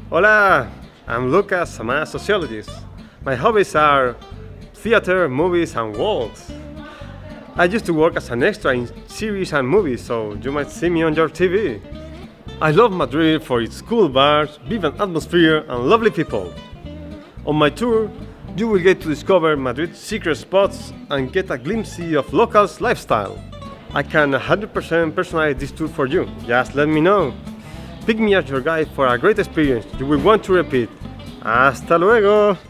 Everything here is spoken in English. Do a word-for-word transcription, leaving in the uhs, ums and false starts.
Hola, I'm Lucas, I'm a sociologist. My hobbies are theater, movies, and walks. I used to work as an extra in series and movies, so you might see me on your T V. I love Madrid for its cool bars, vibrant atmosphere, and lovely people. On my tour, you will get to discover Madrid's secret spots and get a glimpse of locals' lifestyle. I can one hundred percent personalize this tour for you, just let me know. Pick me as your guide for a great experience you will want to repeat. ¡Hasta luego!